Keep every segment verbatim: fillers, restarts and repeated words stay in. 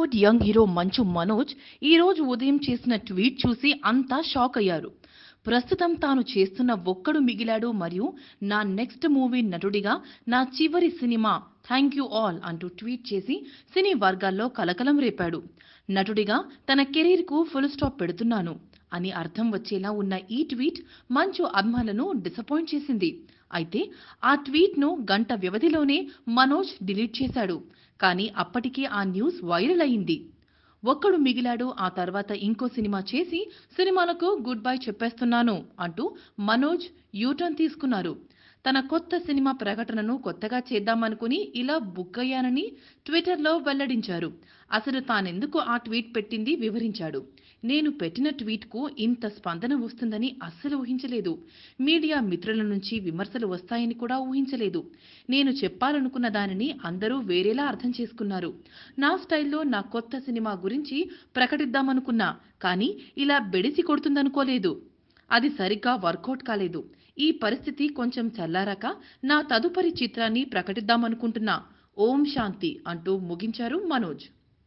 Tollywood young hero Manchu Manoj ఈ రోజు ఉదయం చేసిన ట్వీట్ చూసి అంతా షాక్ అయ్యారు. ప్రస్తుతం తాను చేస్తున్న ఒక్కడు మిగిలాడు మరియు నా నెక్స్ట్ మూవీ నటుడిగా నా చివరి సినిమా థ్యాంక్ యూ ఆల్ అంటూ ట్వీట్ చేసి సినీ వర్గాల్లో కలకలం రేపాడు. నటుడిగా తన కెరీర్ కు ఫుల్ స్టాప్ పెడుతున్నాను అని అర్థం వచ్చేలా ఉన్న ఈ ట్వీట్ మంచు అభిమానులను డిసప్పాయింట్ చేసింది. అయితే ఆ ట్వీట్ ను గంట వ్యవధిలోనే మనోజ్ డిలీట్ చేశాడు. కానీ అప్పటికే ఆ న్యూస్ వైరల్ అయింది. ఒక్కడు మిగిలాడు ఆ తర్వాత ఇంకో సినిమా చేసి సినిమాలకు గుడ్ బై చెప్పేస్తున్నాను అంటూ మనోజ్ యూటర్న్ తీసుకున్నారు. తన కొత్త సినిమా ప్రకటనను కొత్తగా చేద్దామనుకుని ఇలా బుక్ అయ్యానని ట్విట్టర్లో వెల్లడించారు. అసలు తానెందుకు ఆ ట్వీట్ పెట్టింది వివరించాడు. నేను పెట్టిన ట్వీట్కు ఇంత స్పందన వస్తుందని అస్సలు ఊహించలేదు. మీడియా మిత్రుల నుంచి విమర్శలు వస్తాయని కూడా ఊహించలేదు. నేను చెప్పాలనుకున్న దానిని అందరూ వేరేలా అర్థం చేసుకున్నారు. నా స్టైల్లో నా కొత్త సినిమా గురించి ప్రకటిద్దామనుకున్నా, కానీ ఇలా బెడిసి కొడుతుందనుకోలేదు. అది సరిగ్గా వర్కౌట్ కాలేదు. ఈ పరిస్థితి కొంచెం చల్లారాక నా తదుపరి చిత్రాన్ని ప్రకటిద్దామనుకుంటున్నా. ఓం శాంతి అంటూ ముగించారు మనోజ్.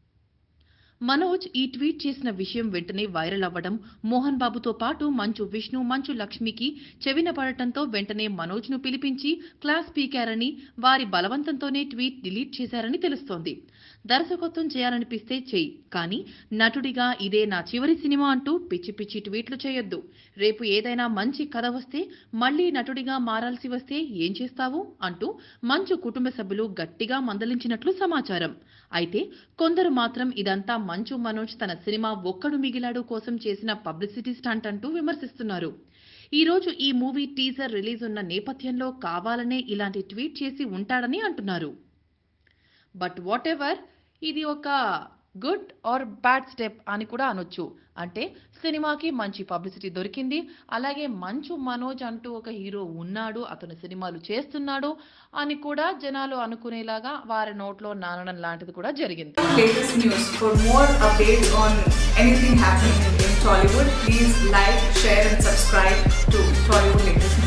మనోజ్ ఈ ట్వీట్ చేసిన విషయం వెంటనే వైరల్ అవ్వడం, మోహన్ బాబుతో పాటు మంచు విష్ణు, మంచు లక్ష్మికి చెవిన పడటంతో వెంటనే మనోజ్ ను పిలిపించి క్లాస్ పీకారని, వారి బలవంతంతోనే ట్వీట్ డిలీట్ చేశారని తెలుస్తోంది. దర్శకత్వం చేయాలనిపిస్తే చెయ్యి, కానీ నటుడిగా ఇదే నా చివరి సినిమా అంటూ పిచ్చి పిచ్చి ట్వీట్లు చేయొద్దు. రేపు ఏదైనా మంచి కథ వస్తే మళ్లీ నటుడిగా మారాల్సి వస్తే ఏం చేస్తావు అంటూ మంచు కుటుంబ సభ్యులు గట్టిగా మందలించినట్లు సమాచారం. అయితే కొందరు మాత్రం ఇదంతా మంచు మనోజ్ తన సినిమా ఒక్కడు మిగిలాడు కోసం చేసిన పబ్లిసిటీ స్టంట్ అంటూ విమర్శిస్తున్నారు. ఈ రోజు ఈ మూవీ టీజర్ రిలీజ్ ఉన్న నేపథ్యంలో కావాలనే ఇలాంటి ట్వీట్ చేసి ఉంటాడని అంటున్నారు. బట్ వాట్ ఎవర్, ఇది ఒక గుడ్ ఆర్ బ్యాడ్ స్టెప్ అని కూడా అనొచ్చు. అంటే సినిమాకి మంచి పబ్లిసిటీ దొరికింది, అలాగే మంచు మనోజ్ అంటూ ఒక హీరో ఉన్నాడు, అతను సినిమాలు చేస్తున్నాడు అని కూడా జనాలు అనుకునేలాగా వారి నోట్లో నానడం లాంటిది కూడా జరిగింది. Latest news. For more updates on anything happening in Tollywood, please like, share and subscribe to Tollywood Latest News.